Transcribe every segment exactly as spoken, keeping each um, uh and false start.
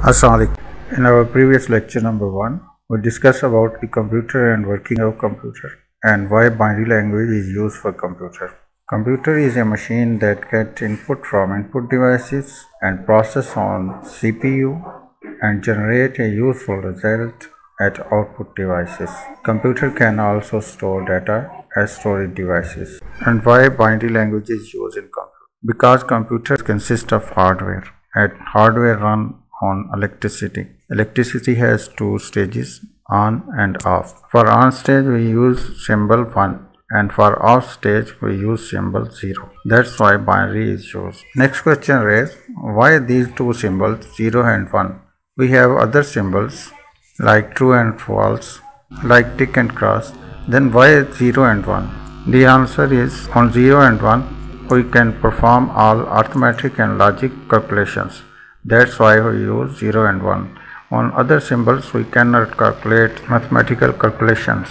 Assalamualaikum. In our previous lecture number one, we discussed about the computer and working of computer and why binary language is used for computer. Computer is a machine that gets input from input devices and process on C P U and generate a useful result at output devices. Computer can also store data as storage devices. And why binary language is used in computer? Because computers consist of hardware and hardware run on electricity. Electricity has two stages, on and off. For on stage we use symbol one and for off stage we use symbol zero. That's why binary is used. Next question is, why these two symbols zero and one? We have other symbols like true and false, like tick and cross. Then why zero and one? The answer is, on zero and one we can perform all arithmetic and logic calculations. That's why we use zero and one. On other symbols we cannot calculate mathematical calculations.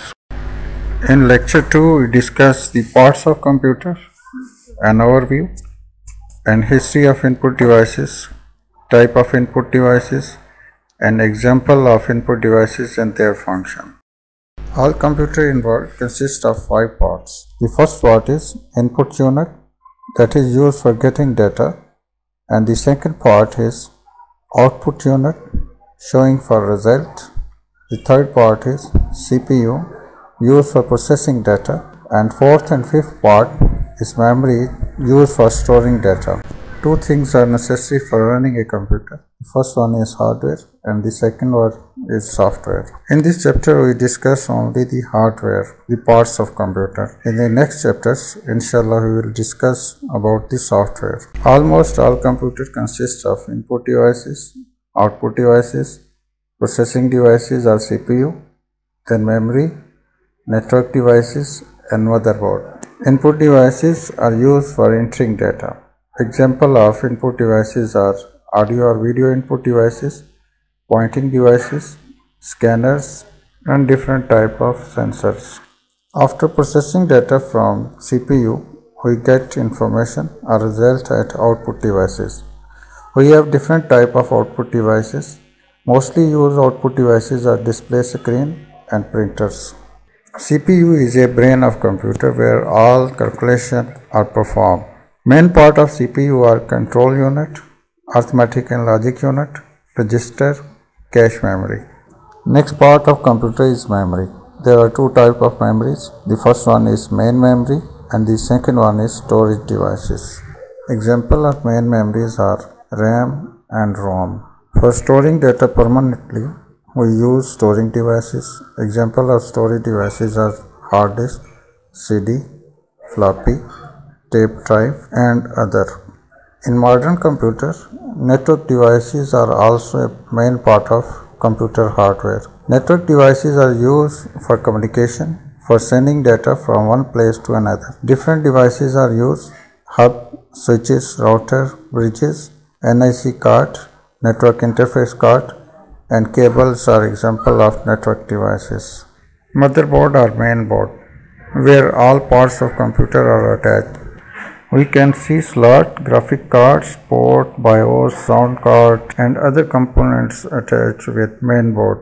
In lecture two we discuss the parts of computer, an overview, and history of input devices, type of input devices, an example of input devices and their function. All computer involved consists of five parts. The first part is input unit, that is used for getting data, and the second part is output unit, showing for result. The third part is C P U, used for processing data, and fourth and fifth part is memory, used for storing data. Two things are necessary for running a computer. The first one is hardware and the second one is software. In this chapter we discuss only the hardware, the parts of computer. In the next chapters, inshallah, we will discuss about the software. Almost all computer consists of input devices, output devices, processing devices or C P U, then memory, network devices and motherboard. Input devices are used for entering data. Example of input devices are audio or video input devices, pointing devices, scanners, and different type of sensors. After processing data from C P U, we get information or result at output devices. We have different type of output devices. Mostly used output devices are display screen and printers. C P U is a brain of computer where all calculations are performed. Main part of C P U are control unit, arithmetic and logic unit, register, cache memory. Next part of computer is memory. There are two types of memories. The first one is main memory and the second one is storage devices. Example of main memories are RAM and ROM. For storing data permanently, we use storing devices. Example of storage devices are hard disk, C D, floppy, tape drive and other. In modern computer, network devices are also a main part of computer hardware. Network devices are used for communication, for sending data from one place to another. Different devices are used: hub, switches, router, bridges, N I C card, network interface card, and cables are example of network devices. Motherboard or main board, where all parts of computer are attached. We can see slot, graphic cards, port, BIOS, sound card and other components attached with main board.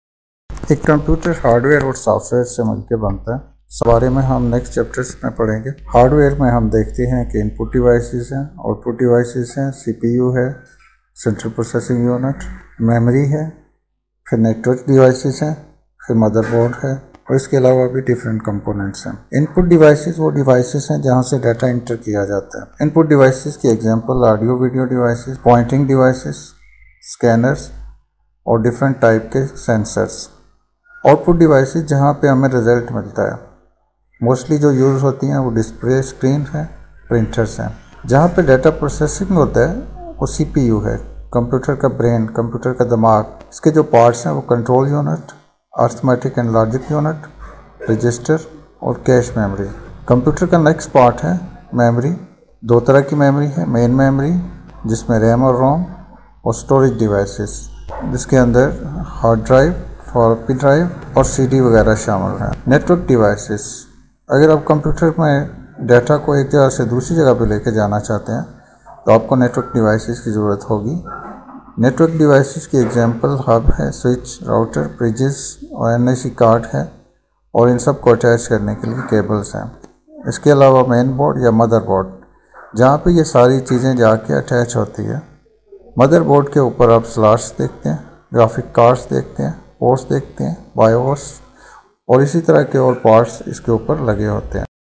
एक computer hardware और software से मिलकर बनता है। इस बारे में हम नेक्स्ट चैप्टर्स में पढ़ेंगे। हार्डवेयर में हम देखते हैं कि इनपुट डिवाइसेस हैं, आउटपुट डिवाइसेस हैं, सीपीयू है, सेंट्रल प्रोसेसिंग यूनिट, मेमोरी है, फिर नेटवर्क डिवाइसेस हैं, फिर मदरबोर्ड है और इसके अलावा भी डिफरेंट कंपोनेंट्स हैं। इनपुट डिवाइसेस वो डिवाइसेस हैं जहां से डाटा इंटर किया जाता है। इनपुट डिवाइसेस की example audio video devices, pointing devices, scanners और डिफरेंट टाइप के सेंसर्स। आउटपुट डिवाइसेस जहां पे हमें रिजल्ट मिलता है। मोस्टली जो यूज़ होती हैं वो डिस्प्ले स्क्रीन है, प्रिंटर्स हैं। जहाँ पे डाटा प्रोसेसिंग होता है वो सी पी यू है, कंप्यूटर का ब्रेन, कंप्यूटर का दिमाग। इसके जो पार्ट्स हैं वो control unit, arithmetic and logic unit, register और कैश मेमोरी। कंप्यूटर का नेक्स्ट पार्ट है मेमोरी। दो तरह की मेमोरी है, मेन मेमोरी जिसमें रैम और रोम, और स्टोरेज डिवाइसेस जिसके अंदर हार्ड ड्राइव, फ्लॉपी ड्राइव और सीडी वगैरह शामिल हैं। नेटवर्क डिवाइसेस, अगर आप कंप्यूटर में डाटा को एक जगह से दूसरी जगह पर लेके जाना चाहते हैं तो आपको नेटवर्क डिवाइसेस की ज़रूरत होगी। नेटवर्क डिवाइसेस की एग्जांपल हब है, स्विच, राउटर, ब्रिजेस और एन आई सी कार्ड है और इन सब को अटैच करने के लिए केबल्स हैं। इसके अलावा मेन बोर्ड या मदरबोर्ड, जहाँ पे ये सारी चीज़ें जाके अटैच होती है। मदरबोर्ड के ऊपर आप स्लॉट्स देखते हैं, ग्राफिक कार्ड्स देखते हैं, पोर्ट्स देखते हैं, बायोस और इसी तरह के और पार्ट्स इसके ऊपर लगे होते हैं।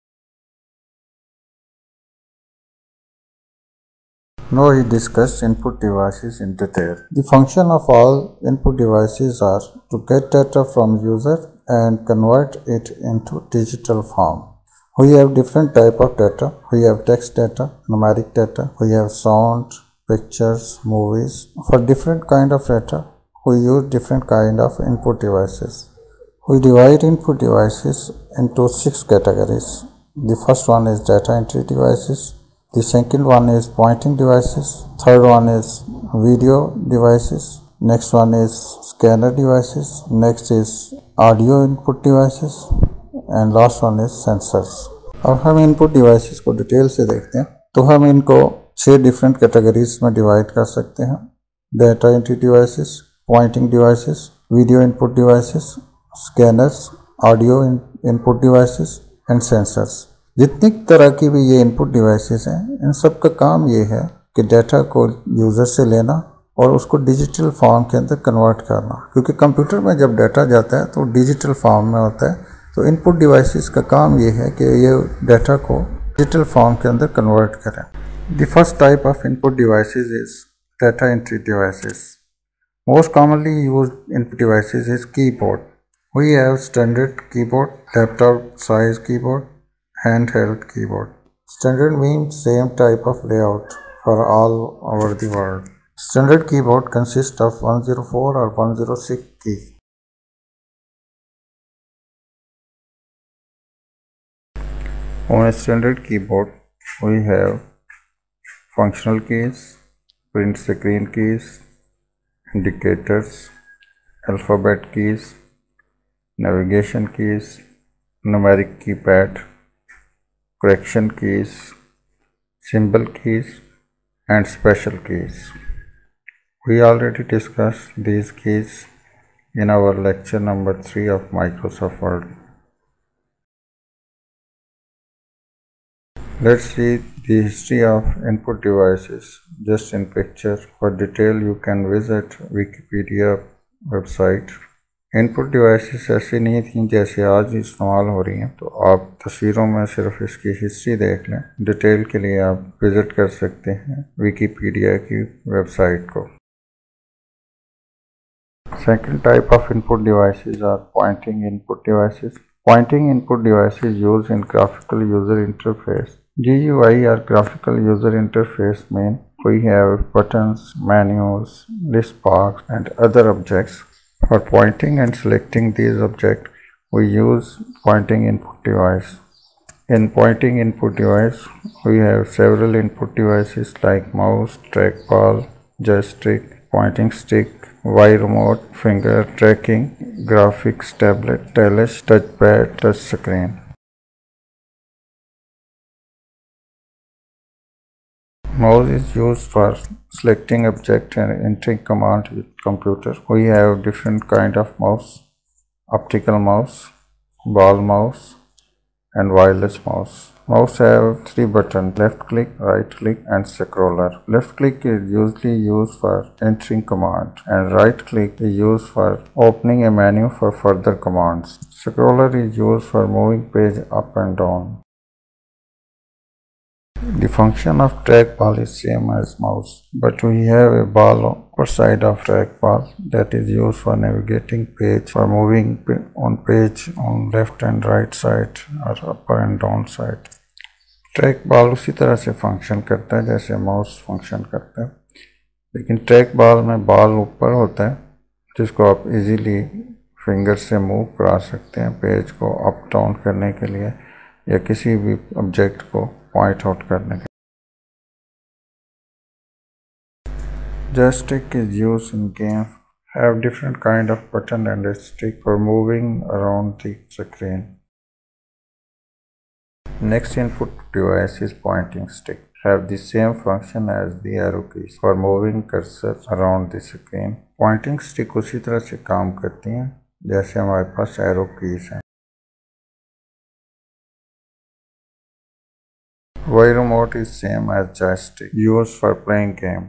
Now we discuss input devices in detail. The function of all input devices are to get data from user and convert it into digital form. We have different type of data. We have text data, numeric data, we have sound, pictures, movies. For different kind of data, we use different kind of input devices. We divide input devices into six categories. The first one is data entry devices. The second one is pointing devices. Third one is video devices. Next one is scanner devices. Next is audio input devices. And last one is sensors. अब हम input devices को detail से देखते हैं तो हम इनको छह डिफरेंट कैटेगरीज में डिवाइड कर सकते हैं। Data entry devices, pointing devices, video input devices, scanners, audio input devices and sensors. जितनी तरह की भी ये इनपुट डिवाइसेस हैं, इन सब का काम ये है कि डाटा को यूज़र से लेना और उसको डिजिटल फॉर्म के अंदर कन्वर्ट करना, क्योंकि कंप्यूटर में जब डाटा जाता है तो डिजिटल फॉर्म में होता है। तो इनपुट डिवाइसेस का काम ये है कि ये डाटा को डिजिटल फॉर्म के अंदर कन्वर्ट करें। The first type of input devices is data entry devices. Most commonly used input devices is keyboard. We have standard keyboard, laptop size keyboard, handheld keyboard. Standard means same type of layout for all over the world. Standard keyboard consists of one oh four or one oh six key. On a standard keyboard, we have functional keys, print screen keys, indicators, alphabet keys, navigation keys, numeric keypad, correction keys, symbol keys and special keys. We already discussed these keys in our lecture number three of Microsoft Word. Let's see the history of input devices just in picture. For detail you can visit Wikipedia website. Input devices ऐसी नहीं थी जैसे आज इस्तेमाल हो रही हैं, तो आप तस्वीरों में सिर्फ इसकी हिस्ट्री देख लें। डिटेल के लिए आप विज़िट कर सकते हैं विकीपीडिया की वेबसाइट को। Second type of input devices are pointing input devices. Pointing input devices use in graphical user interface. G U I or graphical user interface mean we have buttons, menus, list box and other objects. For pointing and selecting these objects, we use pointing input device. In pointing input device, we have several input devices like mouse, trackball, joystick, pointing stick, Y remote, finger tracking, graphics tablet, stylus, touchpad, touch screen. Mouse is used for selecting object and entering command with computer. We have different kind of mouse: optical mouse, ball mouse and wireless mouse. Mouse have three buttons: left click, right click and scroller. Left click is usually used for entering command and right click is used for opening a menu for further commands. Scroller is used for moving page up and down. The function of trackball is same as mouse, but we have a ball upper side of trackball that is used for navigating page, for moving on page on left and right side or upper and down side. trackball उसी तरह से function करता है जैसे mouse function करता है, लेकिन trackball में ball ऊपर होता है जिसको आप easily finger से move करा सकते हैं पेज को up down करने के लिए या किसी भी object को point out करने के। Joystick is used in games, have different kind of button and a stick for moving around the screen. Next input device is pointing stick. have the same function as the arrow keys for moving cursor around the screen. Pointing stick उसी तरह से काम करती हैं जैसे हमारे पास arrow keys हैं. Y remote is same as joystick used for playing game.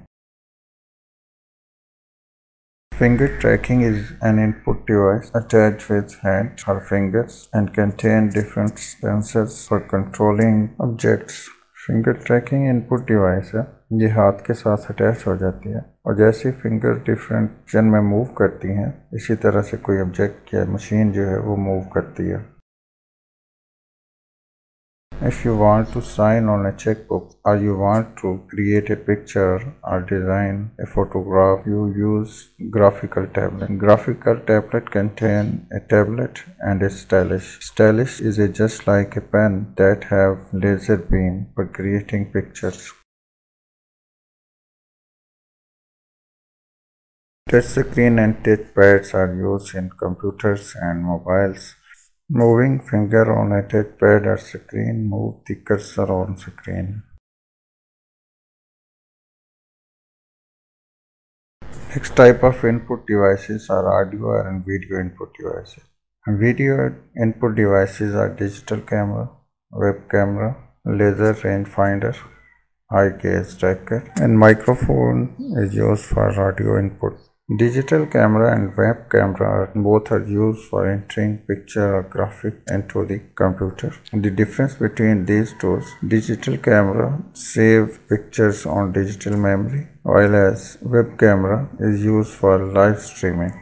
Finger tracking is an input device attached with hand or fingers and contain different sensors for controlling objects. Finger tracking input device है, ये हाथ के साथ attach हो जाती है और जैसे फिंगर डिफरेंट पोजीशन में मूव करती हैं इसी तरह से कोई ऑब्जेक्ट या मशीन जो है वो मूव करती है. If you want to sign on a checkbook or you want to create a picture or design a photograph, you use graphical tablet. Graphical tablet contain a tablet and a stylus. Stylus is a just like a pen that have laser beam for creating pictures. Touch screen and touch pads are used in computers and mobiles. Moving finger on a touchpad or screen move the cursor on screen. Next type of input devices are audio and video input devices. Video input devices are digital camera, web camera, laser rangefinder, eye gaze tracker, and microphone is used for audio input. Digital camera and web camera both are used for entering picture or graphic into the computer. The difference between these two is digital camera save pictures on digital memory, while as web camera is used for live streaming.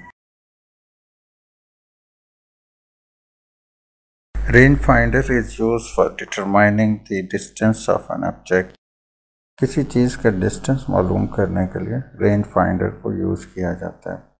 Rangefinder is used for determining the distance of an object. किसी चीज़ का distance मालूम करने के लिए range finder को use किया जाता है.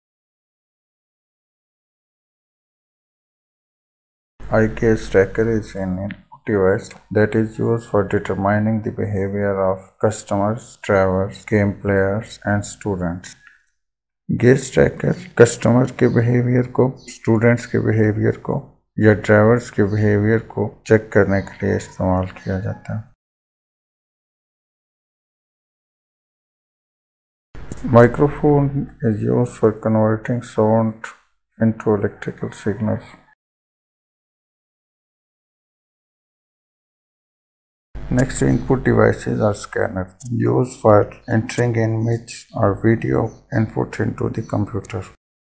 Eye gaze tracker is an input device that is used for determining the behavior of customers, travelers, game players and students. Gaze tracker customer के बिहेवियर को, स्टूडेंट्स के बिहेवियर को या ड्राइवर्स के बिहेवियर को चेक करने के लिए इस्तेमाल किया जाता है. Microphone is used for converting sound into electrical signals. Next input devices are scanners used for entering image or video input into the computer.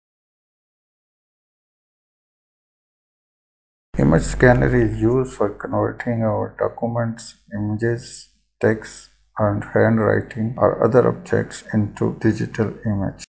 Image scanner is used for converting our documents, images, text and handwriting or other objects into digital image.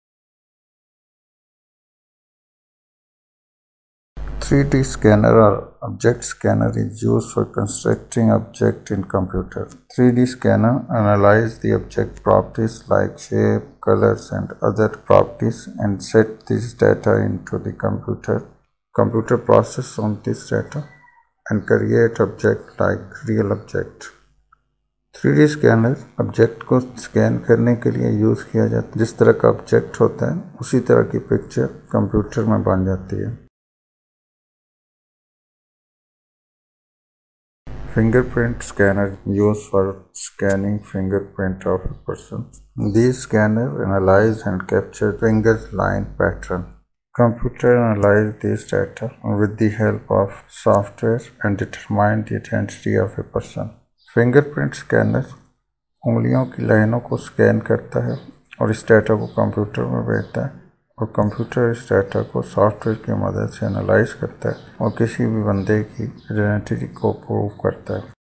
three D scanner or object scanner is used for constructing object in computer. three D scanner analyze the object properties like shape, colors and other properties and set this data into the computer. Computer process on this data and create object like real object. Three D scanner object को scan करने के लिए use किया जाता है. जिस तरह का ऑब्जेक्ट होता है उसी तरह की पिक्चर कंप्यूटर में बन जाती है. Fingerprint scanner use for scanning fingerprint of a person. These scanner analyse and capture fingers line pattern. Computer analyze this data with the help of software and determine the identity of a person. Fingerprint scanner उंगलियों की लाइनों को scan करता है और इस data को computer में भेजता है और कंप्यूटर इस डाटा को सॉफ्टवेयर की मदद से एनालाइज करता है और किसी भी बंदे की आइडेंटिटी को प्रूव करता है.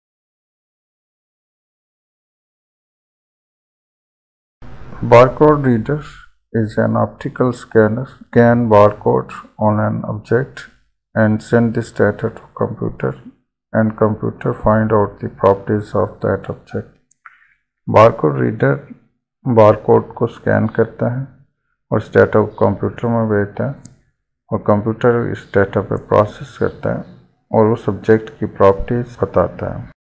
Barcode reader is an optical scanner. Scan barcode on an object and send this data to computer and computer find out the properties of that object. Barcode reader barcode को scan करता है और इस data को computer में भेजता है और कंप्यूटर इस डाटा पे प्रोसेस करता है और उस ऑब्जेक्ट की प्रॉपर्टीज बताता है.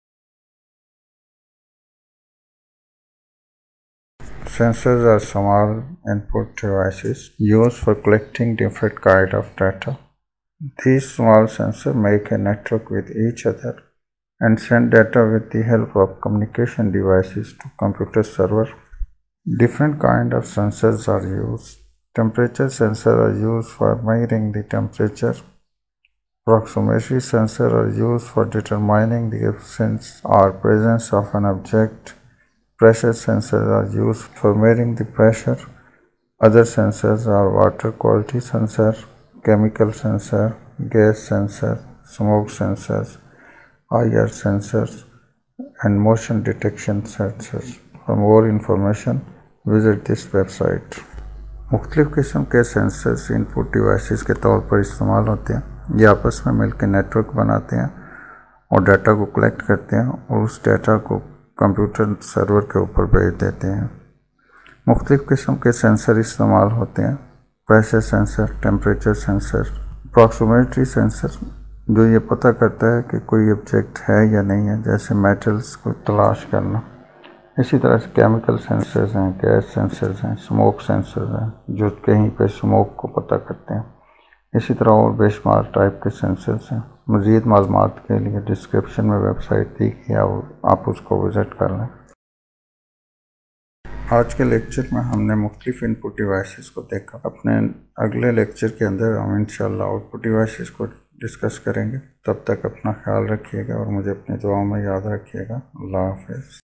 Sensors are small input devices used for collecting different kind of data. These small sensors make a network with each other and send data with the help of communication devices to computer server. Different kind of sensors are used. Temperature sensors are used for measuring the temperature. Proximity sensors are used for determining the absence or presence of an object. Pressure sensors are used for measuring the pressure. Other sensors are water quality sensor, chemical sensor, gas sensor, smoke sensors, I R sensors, and motion detection sensors. For more information, visit this website. मुख्तलिफ़ किस्म के sensors input devices के तौर पर इस्तेमाल होते हैं। ये आपस में मिलकर नेटवर्क बनाते हैं और डाटा को कलेक्ट करते हैं और उस डाटा को कंप्यूटर सर्वर के ऊपर भेज देते हैं। मुख्तलिफ़ किस्म के सेंसर इस्तेमाल होते हैं। Pressure sensor, temperature sensor, proximity sensor जो ये पता करता है कि कोई ऑब्जेक्ट है या नहीं है, जैसे मेटल्स को तलाश करना। इसी तरह से केमिकल सेंसर्स हैं, गैस सेंसर्स हैं, स्मोक सेंसर्स हैं जो कहीं पे स्मोक को पता करते हैं। इसी तरह और बेशुमार टाइप के सेंसर्स हैं। मज़ीद मालूमात के लिए डिस्क्रिप्शन में वेबसाइट दी गई है और आप उसको विज़िट कर लें। आज के लेक्चर में हमने मुख्तलिफ इनपुट डिवाइसेस को देखा। अपने अगले लेक्चर के अंदर हम इंशाल्लाह आउटपुट डिवाइसेस को डिस्कस करेंगे। तब तक अपना ख्याल रखिएगा और मुझे अपनी दुआओं में याद रखिएगा। अल्लाह हाफ़िज़।